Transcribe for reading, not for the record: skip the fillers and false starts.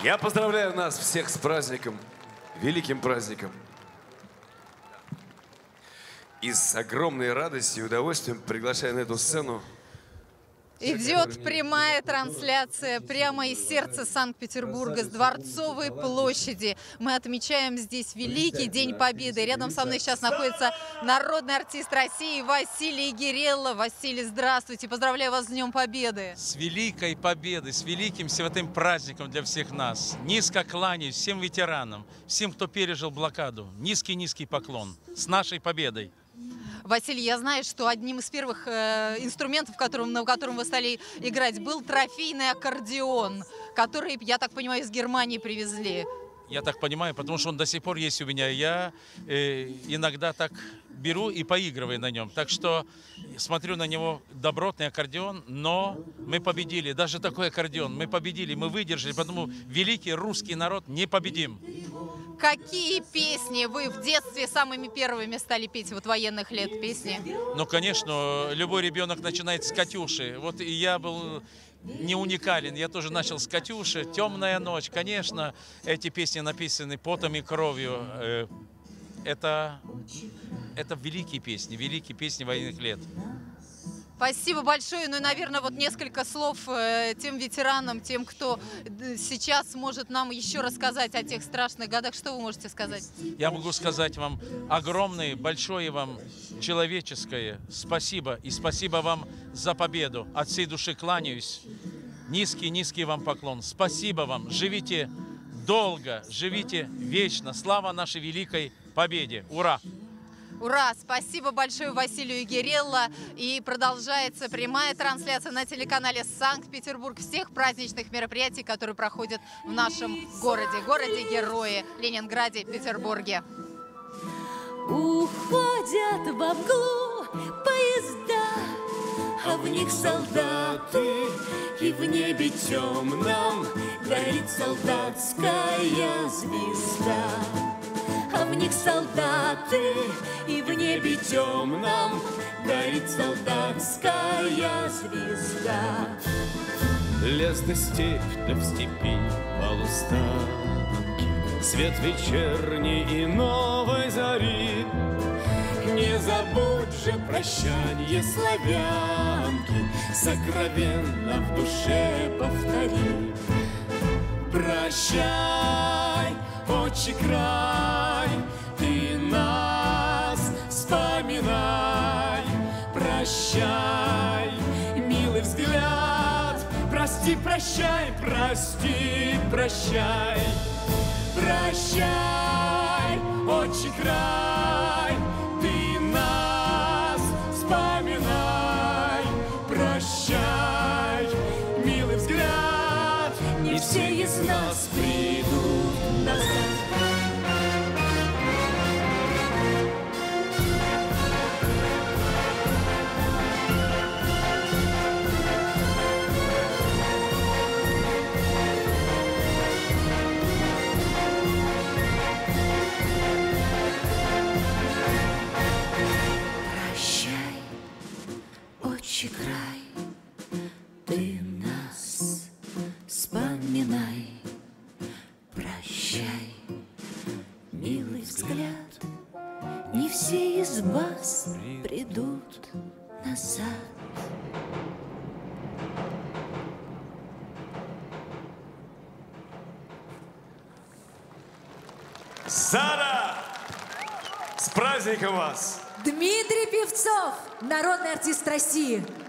Я поздравляю нас всех с праздником, великим праздником. И с огромной радостью и удовольствием приглашаю на эту сцену. Идет прямая трансляция прямо из сердца Санкт-Петербурга, с Дворцовой площади. Мы отмечаем здесь Великий День Победы. Рядом со мной сейчас находится народный артист России Василий Гирелло. Василий, здравствуйте, поздравляю вас с Днем Победы. С великой победой, с великим святым праздником для всех нас. Низко кланяюсь всем ветеранам, всем, кто пережил блокаду. Низкий-низкий поклон. С нашей победой! Василий, я знаю, что одним из первых инструментов, на котором вы стали играть, был трофейный аккордеон, который, я так понимаю, из Германии привезли. Я так понимаю, потому что он до сих пор есть у меня. Я иногда так беру и поигрываю на нем. Так что смотрю на него, добротный аккордеон, но мы победили. Даже такой аккордеон мы победили, мы выдержали, потому великий русский народ непобедим. Какие песни вы в детстве самыми первыми стали петь, вот военных лет песни? Ну, конечно, любой ребенок начинает с «Катюши». Вот и я был не уникален, я тоже начал с «Катюши», «Темная ночь». Конечно, эти песни написаны потом и кровью. Это великие песни военных лет. Спасибо большое. Ну и, наверное, вот несколько слов тем ветеранам, тем, кто сейчас может нам еще рассказать о тех страшных годах. Что вы можете сказать? Я могу сказать вам огромное, большое вам человеческое спасибо. И спасибо вам за победу. От всей души кланяюсь. Низкий вам поклон. Спасибо вам. Живите долго, живите вечно. Слава нашей великой победе. Ура! Ура! Спасибо большое Василию Гирелло. И продолжается прямая трансляция на телеканале Санкт-Петербург всех праздничных мероприятий, которые проходят в нашем городе-герое Ленинграде, Петербурге. Уходят во мглу поезда, а в них солдаты, и в небе темном горит солдатская звезда. А в них солдаты, и в небе темном горит солдатская звезда. Лес да степь, да в степи полустанки, свет вечерний и новой зари. Не забудь же прощанье славянки, сокровенно в душе повтори. Прощай, отчий край, ты нас вспоминай. Прощай, милый взгляд, прости, прощай, прости, прощай. Прощай, отчий край, ты нас вспоминай. Прощай, милый взгляд, не все из нас придут назад. Отчий край, ты нас вспоминай. Прощай, милый взгляд, не все из вас придут назад. Сара! С праздником вас! Дмитрий Певцов, народный артист России.